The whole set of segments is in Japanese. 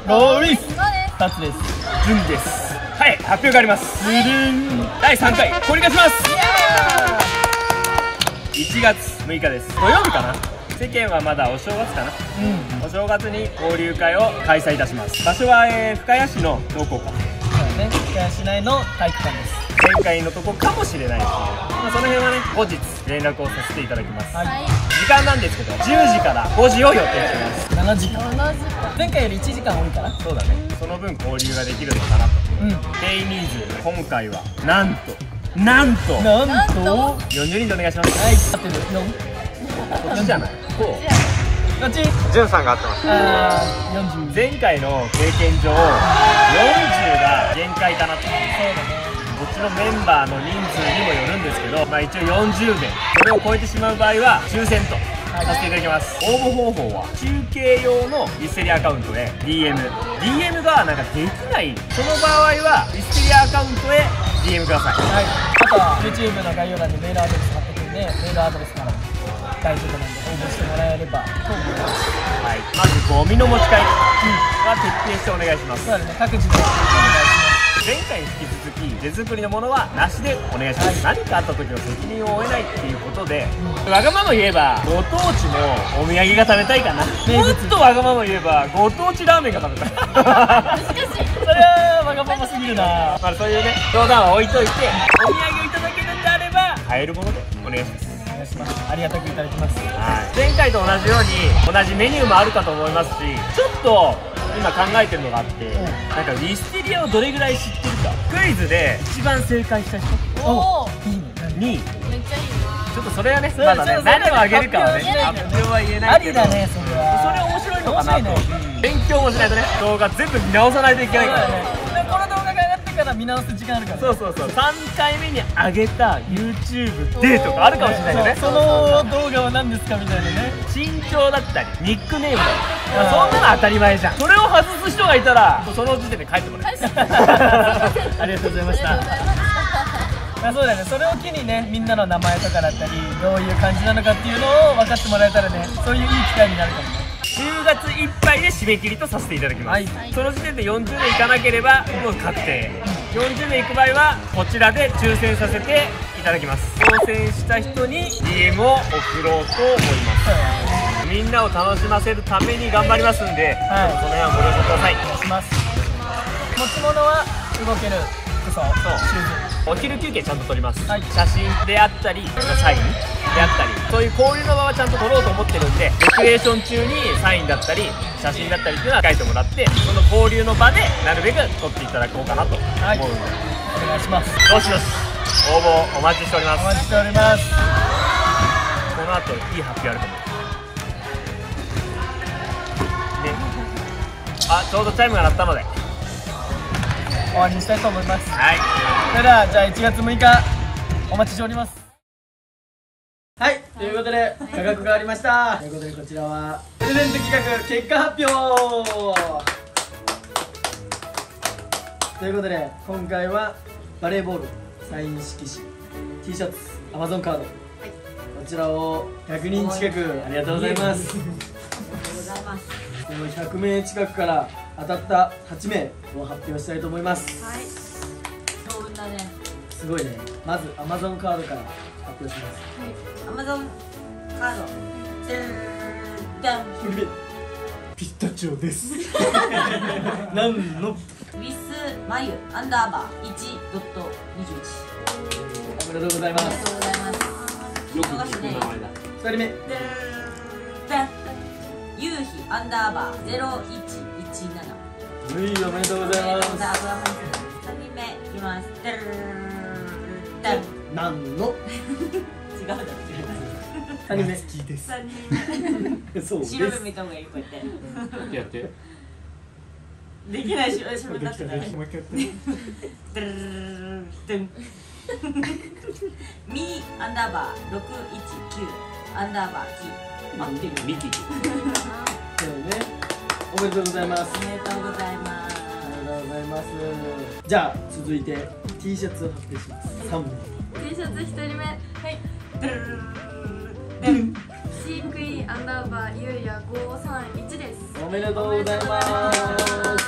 ローリスタツです。 ジュンです。はい、発表があります。第3回交流会します。1月6日です。土曜日かな。世間はまだお正月かな。お正月に交流会を開催いたします。場所は、深谷市のどこか。 そうね、深谷市内の体育館です。 前回のとこかもしれないですけど、まあ、その辺はね後日連絡をさせていただきます。時間なんですけど10時から5時を予定してます。 7時間。前回より1時間多いかな。 そうだね、その分交流ができるのかなと。定員人数今回はなんと40人でお願いします。 はい、合ってる。 こっちじゃない、こうこっち。 ジュンさんが合ってます。 40。 前回の経験上40が限界かなと。 そうだね。 こっちのメンバーの人数にもよるんですけど、まあ一応40名、それを超えてしまう場合は抽選とさせていただきます。応募方法は中継用のミステリアカウントへ DM がなんかできない、その場合はミステリアアカウントへ DM ください。 はい、あとは YouTube の概要欄にメールアドレス貼ってくるんで、メールアドレスから大丈夫なんで応募してもらえればと思います。 はい、まずゴミの持ち帰りは徹底してお願いします。 そうですね、各自でお願いします。 前回に引き続き手作りのものはなしでお願いします。何かあった時の責任を負えないっていうことで、わがまま言えばご当地のお土産が食べたいかな。もっとわがまま言えばご当地ラーメンが食べたい。 それはわがまますぎるな。 まあそういうね冗談は置いといて、お土産をいただけるんであれば買えるものでお願いします。 お願いします。ありがたくいただきます。 はい、前回と同じように同じメニューもあるかと思いますし、ちょっと今考えてるのがあって、なんかミステリアをどれぐらい知ってるか、クイズで一番正解した人にちょっとそれはねまだね何をあげるかはね発表は言えないけど、 ありだね。それは面白いのかなと。勉強もしないとね、動画全部見直さないといけないから。 この動画が上がってから見直す時間あるから。 そう3回目に上げた YouTube でとかあるかもしれないよね。 その動画は何ですかみたいなね。 身長だったりニックネームだったり、そんなの当たり前じゃん。それを外す人がいたらその時点で帰ってもらえます。ありがとうございました。 そうだね、それを機にね、みんなの名前とかだったりどういう感じなのかっていうのを分かってもらえたらね、そういういい機会になるかもね。 10月いっぱいで締め切りとさせていただきます。その時点で40名いかなければもう確定。40名いく場合はこちらで抽選させていただきます。当選した人に DM を送ろうと思います。みんなを楽しませるために頑張りますんで、その辺はご了承ください。 お願いします。持ち物は動ける服装、シューズ。 お昼休憩ちゃんと撮ります。写真であったりサインであったり、そういう交流の場はちゃんと撮ろうと思ってるんで、レクリエーション中にサインだったり写真だったりっていうのは書いてもらって、その交流の場でなるべく撮っていただこうかなと思うので、 お願いします。 どしどし応募お待ちしております。 お待ちしております。 この後いい発表あると思うね。あ、ちょうどチャイムが鳴ったので終わりにしたいと思います。 はい、 それではじゃあ1月6日お待ちしております。はい、ということで価格がありました。ということでこちらはプレゼント企画結果発表ということで、今回はバレーボールサイン色紙 T シャツ Amazon カード、こちらを100人近くありがとうございます。この100名近くから当たった8名を発表したいと思います。 はい。幸運だね。 すごいね。まず Amazon カードから発表します。 はい。Amazon カード。ダン。 ピスタチオです。なんの？ ウィスマユアンダーバー 1.21。 おめでとうございます。 ありがとうございます。 よく聞く名前だ。 2人目。 ダン。夕日アンダーバー0117。 はい、おめでとうございます。 3人目いきます。 なんの？ 違うだろ。 3人目。好きです。 3人目。 そうです。 白目見た方がいい、こうやって。 やって。 できないし、私もなってない。 もう一回やって。 ミアンダーバー619アンダーバーキ待ってる。 ミキ。 そうね。おめでとうございます。 おめでとうございます。 ありがとうございます。じゃあ続いて T シャツを発表します。3名。 T シャツ1人目、はい、飼育員アンダーバーゆうや531です。 おめでとうございます。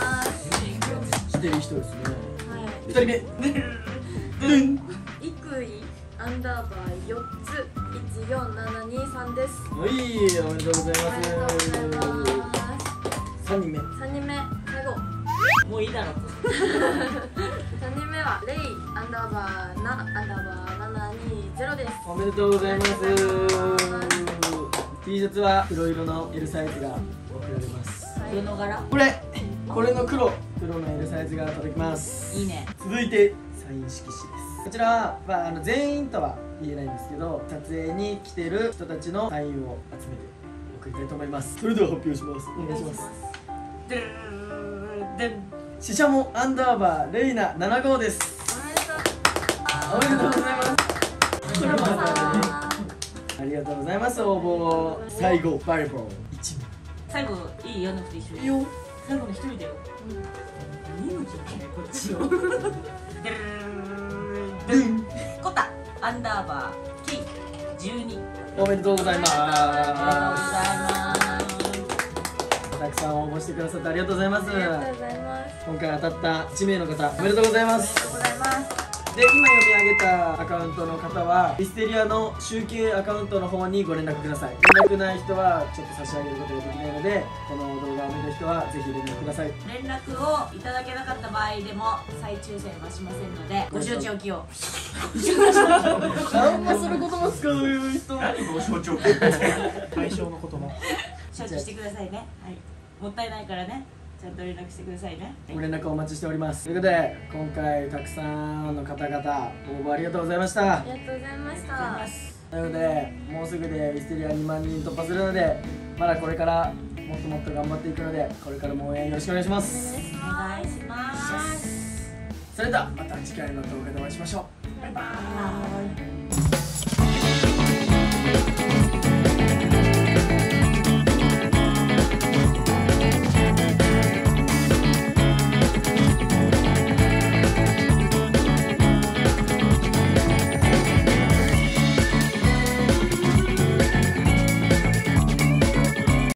人ですね。 はい 2人目イクイアンダーバー4つ14723です。 はい、おめでとうございありがとうございますます。 3人目 3人目最後もういいだろう 3人目はレイアンダーバー7アンダーバー720です。 おめでとうございます。 ありがとうございます T シャツは黒色の L サイズが送られます。 黒の柄これの黒の L サイズが届きます。 いいね。 続いてサイン色紙です。こちらは、全員とは言えないんですけど、撮影に来てる人たちのサインを集めて送りたいと思います。それでは発表します。お願いします。ししゃもアンダーバーレイナ75です。おめでとうございます。これもありがとうございます。応募最後バレーボール1名。 最後いいよ、なくて一緒に。 いいよ。 最後の一人だよ。何の気持ちね、こっちを。コタアンダーバー K12。 おめでとうございます。 あたくさん応募してくださってありがとうございます。 ありがとうございます。 今回当たった1名の方おめでとうございまりがす。 とうございます。 で、今読み上げたアカウントの方はイステリアの集計アカウントの方にご連絡ください。連絡ない人はちょっと差し上げることができないので、この動画を見た人はぜひ連絡ください。 連絡をいただけなかった場合でも再抽選はしませんので、ご承知おきを。 あんまその言葉使う人ご承知対象の言葉承知してくださいね。はい。もったいないからね。ちゃんと連絡してくださいね。 ご連絡お待ちしております。ということで、今回たくさんの方々応募ありがとうございました。 ありがとうございましありた。 がとうございますということで、もうすぐでイステリア2万人突破するので、まだこれからもっともっと頑張っていくので、これからも応援よろしくお願いします。 お願いします。 それではまた次回の動画でお会いしましょう。バイバーイ。